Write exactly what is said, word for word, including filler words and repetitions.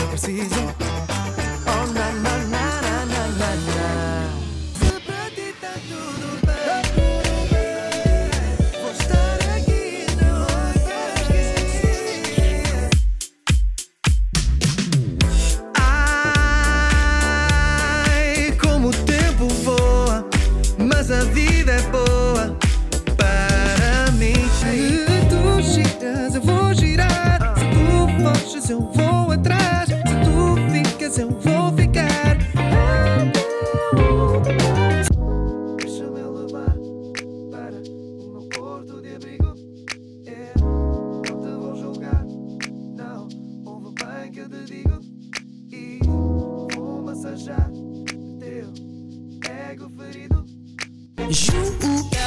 preciso. Oh, na, na, na, na, na, na, na. Se para ti tá tudo bem, vou estar aqui, não vais esquecer. Ai, como o tempo voa, mas a vida é boa para mim. Se tu giras, eu vou girar. Se tu foges, eu vou atrás. Se tu ficas, eu vou ficar. Deixa-me levar para o meu porto de abrigo. É, não te vou julgar, não, ouve bem que eu te digo. E vou massajar teu ego ferido. Ju